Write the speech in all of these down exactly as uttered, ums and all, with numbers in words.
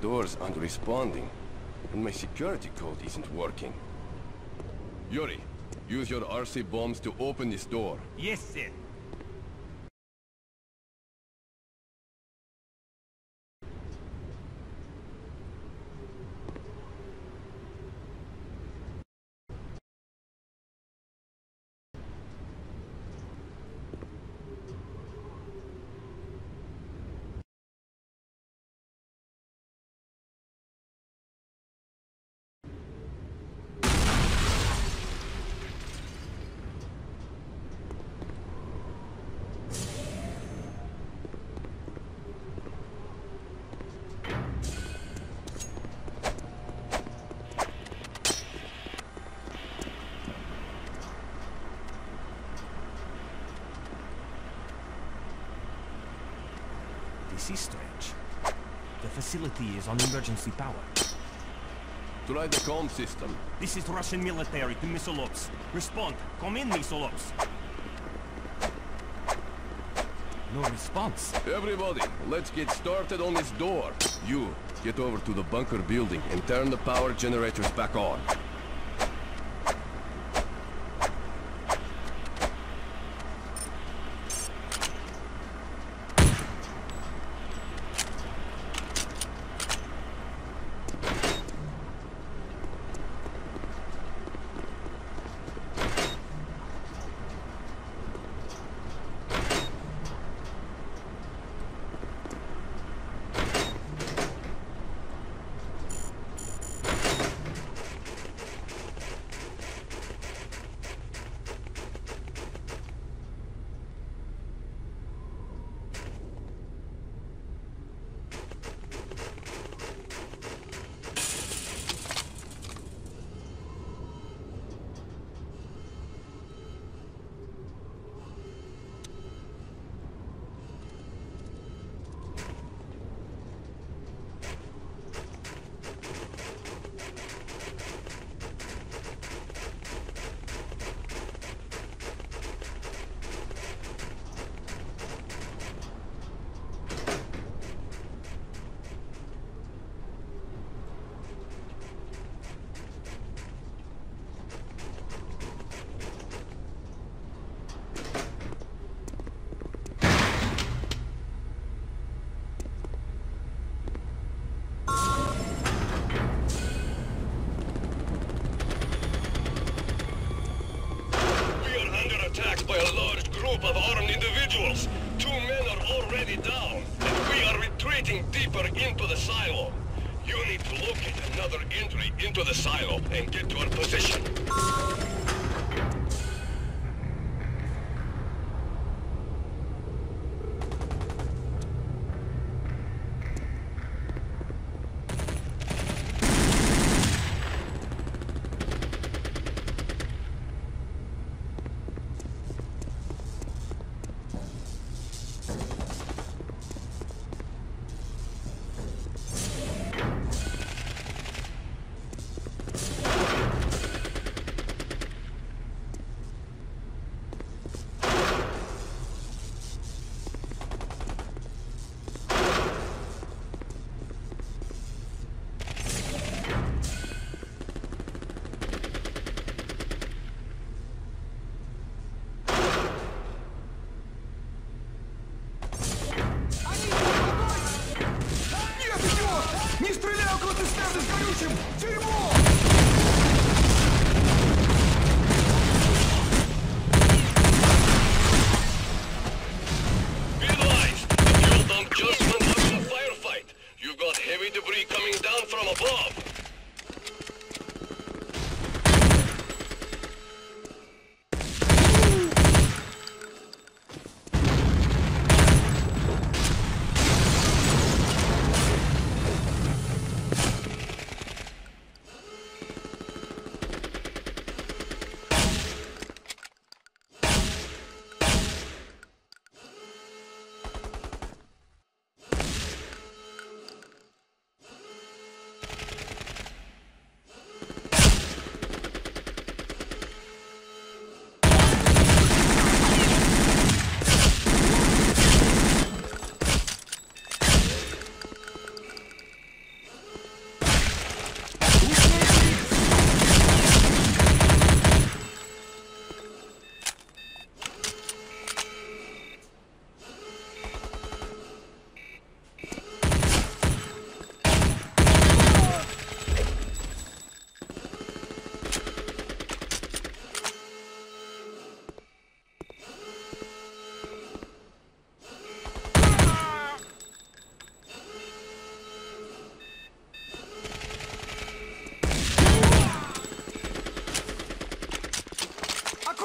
doors aren't responding, and my security code isn't working. Yuri, use your R C bombs to open this door. Yes, sir. This is strange. The facility is on emergency power. Try the comm system. This is Russian military to missile ops. Respond. Come in, missile ops. No response. Everybody, let's get started on this door. You, get over to the bunker building and turn the power generators back on. By a large group of armed individuals. Two men are already down, and we are retreating deeper into the silo. You need to locate another entry into the silo and get to our position.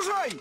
Продолжай!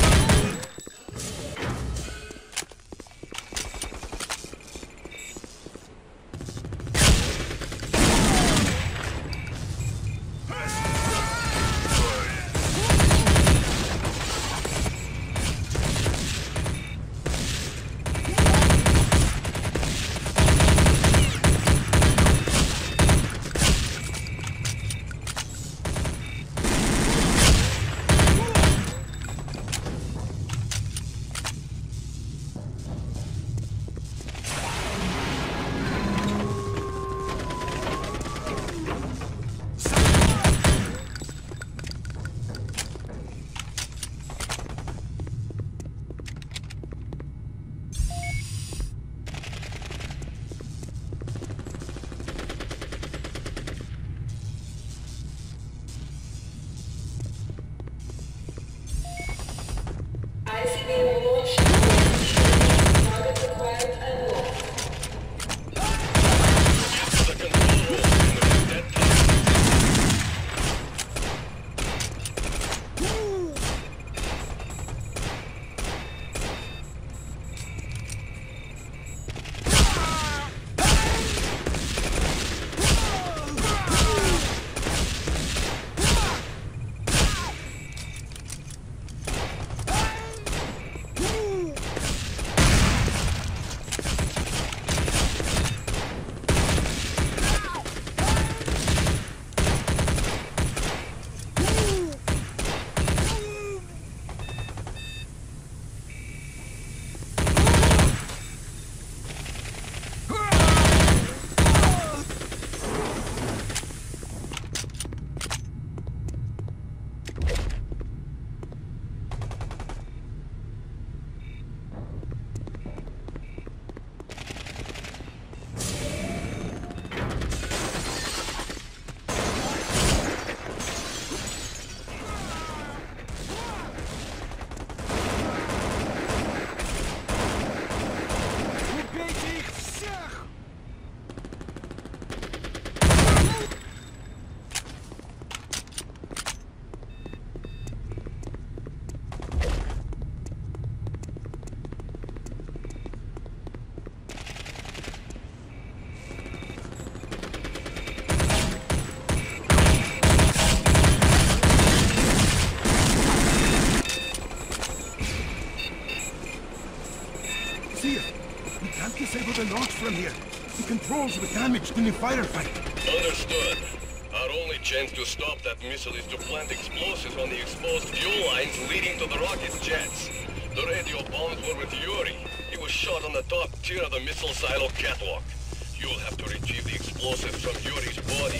The launch from here. The controls were damaged in the firefight. Understood. Our only chance to stop that missile is to plant explosives on the exposed fuel lines leading to the rocket jets. The radio bombs were with Yuri. He was shot on the top tier of the missile silo catwalk. You'll have to retrieve the explosives from Yuri's body.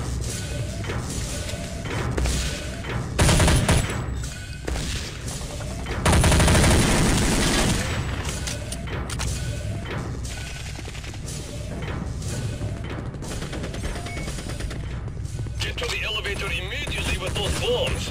Immediately with those bombs.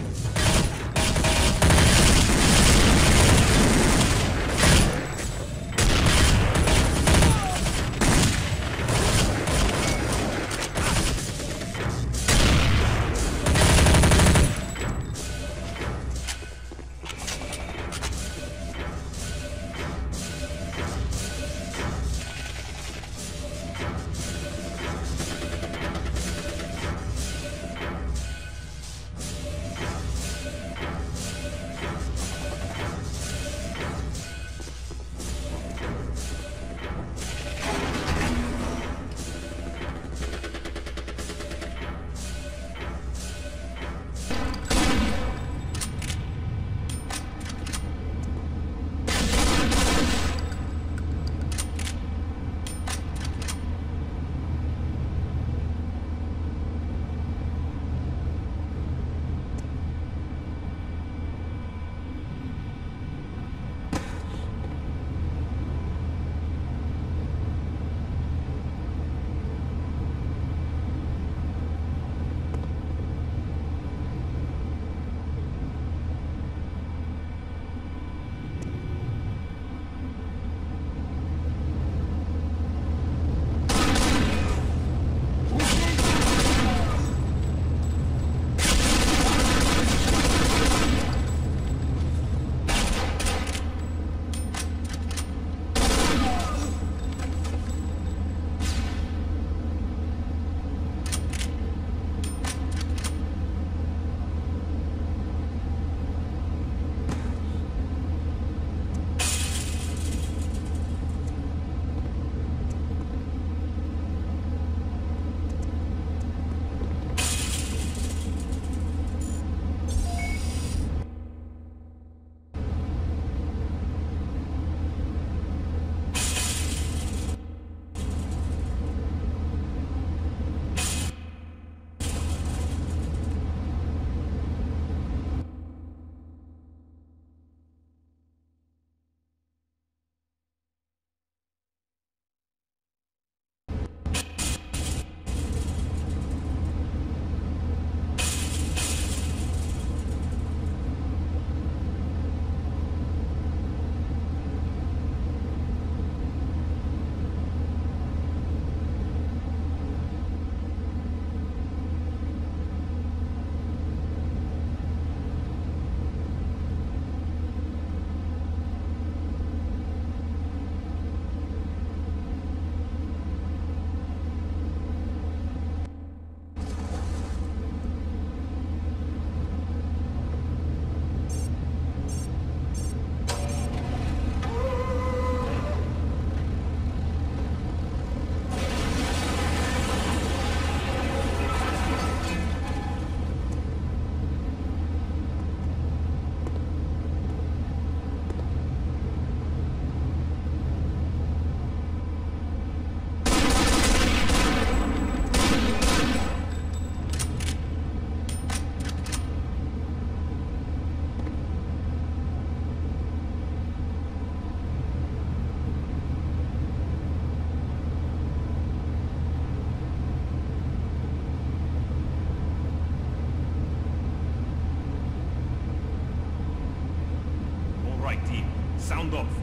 right, team. Sound off.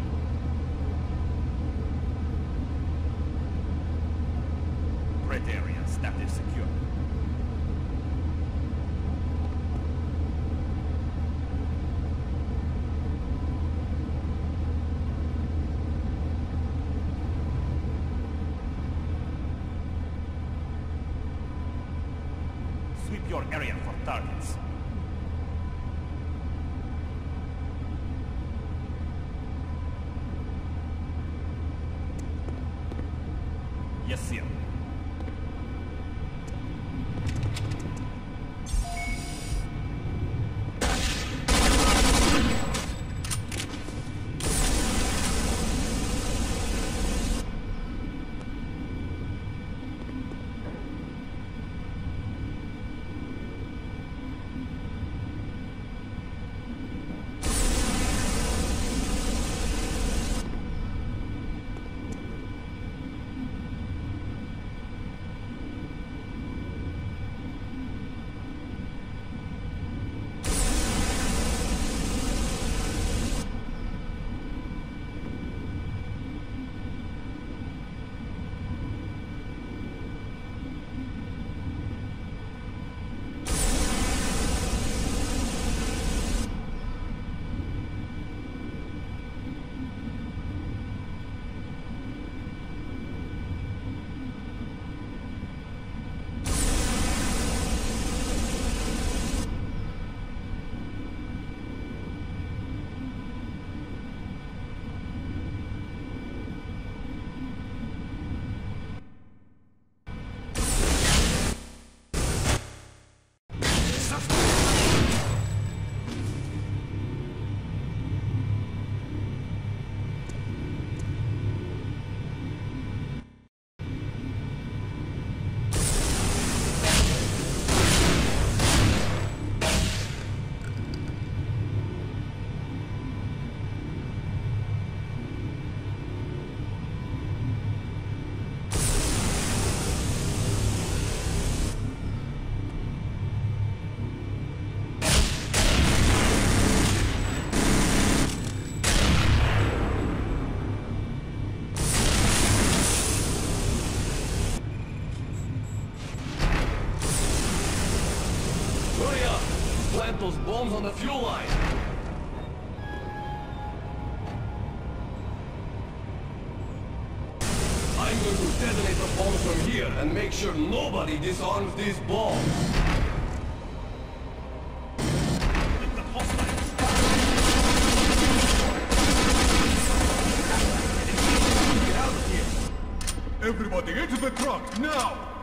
Threat area status secure. Sweep your area for targets. Yes, sir. Plant those bombs on the fuel line! I'm going to detonate the bombs from here and make sure nobody disarms these bombs! The hostiles. Get out of here! Everybody into the truck, now!